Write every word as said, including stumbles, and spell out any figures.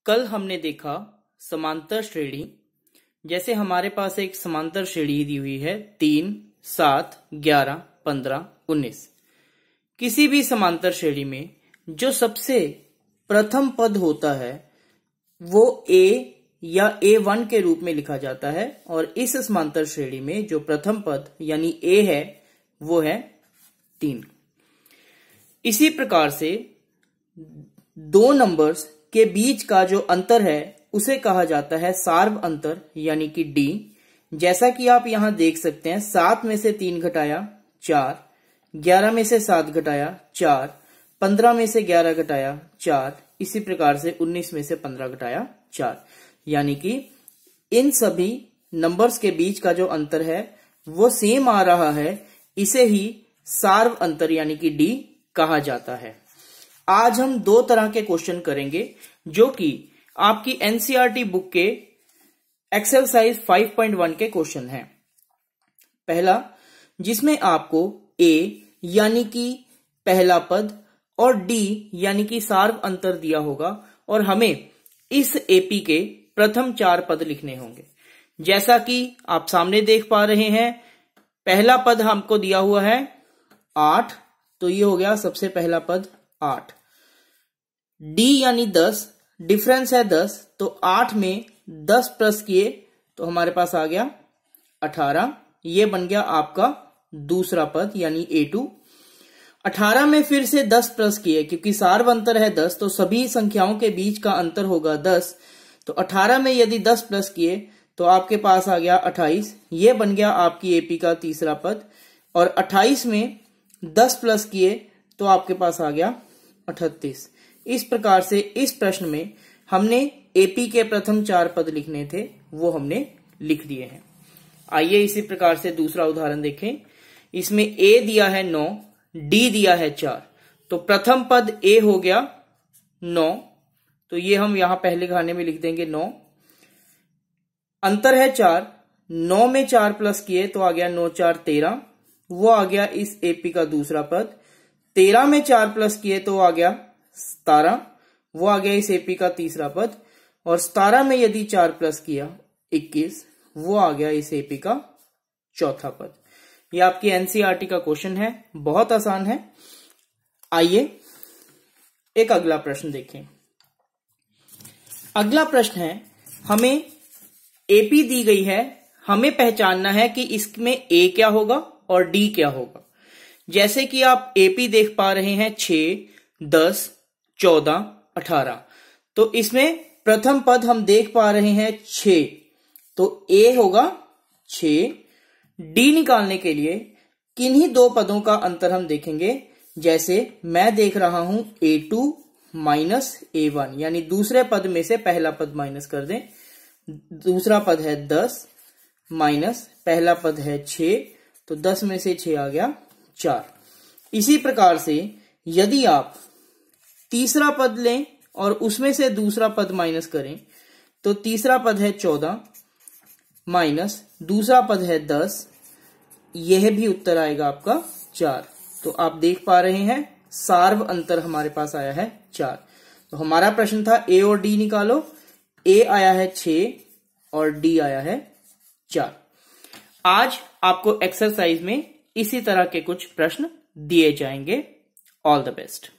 कल हमने देखा समांतर श्रेणी। जैसे हमारे पास एक समांतर श्रेणी दी हुई है तीन, सात, ग्यारह, पंद्रह, उन्नीस। किसी भी समांतर श्रेणी में जो सबसे प्रथम पद होता है वो ए या ए वन के रूप में लिखा जाता है, और इस समांतर श्रेणी में जो प्रथम पद यानी ए है वो है तीन। इसी प्रकार से दो नंबर्स के बीच का जो अंतर है उसे कहा जाता है सार्व अंतर यानी कि डी। जैसा कि आप यहां देख सकते हैं, सात में से तीन घटाया चार, ग्यारह में से सात घटाया चार, पंद्रह में से ग्यारह घटाया चार, इसी प्रकार से उन्नीस में से पंद्रह घटाया चार। यानी कि इन सभी नंबर्स के बीच का जो अंतर है वो सेम आ रहा है, इसे ही सार्व अंतर यानी कि डी कहा जाता है। आज हम दो तरह के क्वेश्चन करेंगे जो कि आपकी एनसीईआरटी बुक के एक्सरसाइज फाइव पॉइंट वन के क्वेश्चन हैं। पहला, जिसमें आपको ए यानी कि पहला पद और डी यानी कि सार्व अंतर दिया होगा, और हमें इस एपी के प्रथम चार पद लिखने होंगे। जैसा कि आप सामने देख पा रहे हैं, पहला पद हमको दिया हुआ है आठ, तो ये हो गया सबसे पहला पद आठ। डी यानी दस, डिफरेंस है दस, तो आठ में दस प्लस किए तो हमारे पास आ गया अठारह। ये बन गया आपका दूसरा पद यानी ए टू। अठारह में फिर से दस प्लस किए, क्योंकि सार्व अंतर है दस, तो सभी संख्याओं के बीच का अंतर होगा दस। तो अठारह में यदि दस प्लस किए तो आपके पास आ गया अट्ठाईस। ये बन गया आपकी एपी का तीसरा पद। और अट्ठाईस में दस प्लस किए तो आपके पास आ गया अठतीस। इस प्रकार से इस प्रश्न में हमने एपी के प्रथम चार पद लिखने थे, वो हमने लिख दिए हैं। आइए इसी प्रकार से दूसरा उदाहरण देखें। इसमें ए दिया है नौ, डी दिया है चार, तो प्रथम पद ए हो गया नौ, तो ये हम यहां पहले खाने में लिख देंगे नौ। अंतर है चार, नौ में चार प्लस किए तो आ गया नौ चार तेरह, वो आ गया इस एपी का दूसरा पद। तेरह में चार प्लस किए तो आ गया सतारह, वो आ गया इस एपी का तीसरा पद। और सतारह में यदि चार प्लस किया इक्कीस, वो आ गया इस एपी का चौथा पद। ये आपकी एनसीईआरटी का क्वेश्चन है, बहुत आसान है। आइए एक अगला प्रश्न देखें। अगला प्रश्न है, हमें एपी दी गई है, हमें पहचानना है कि इसमें ए क्या होगा और डी क्या होगा। जैसे कि आप एपी देख पा रहे हैं छह, दस, चौदह, अठारह, तो इसमें प्रथम पद हम देख पा रहे हैं छह, तो ए होगा छह। डी निकालने के लिए किन्हीं दो पदों का अंतर हम देखेंगे। जैसे मैं देख रहा हूं A two minus A one, यानी दूसरे पद में से पहला पद माइनस कर दें। दूसरा पद है दस माइनस पहला पद है छह, तो दस में से छह आ गया चार। इसी प्रकार से यदि आप तीसरा पद लें और उसमें से दूसरा पद माइनस करें तो तीसरा पद है चौदह माइनस दूसरा पद है दस, यह भी उत्तर आएगा आपका चार। तो आप देख पा रहे हैं सार्व अंतर हमारे पास आया है चार। तो हमारा प्रश्न था ए और डी निकालो। ए आया है छह और डी आया है चार। आज आपको एक्सरसाइज में इसी तरह के कुछ प्रश्न दिए जाएंगे। All the best.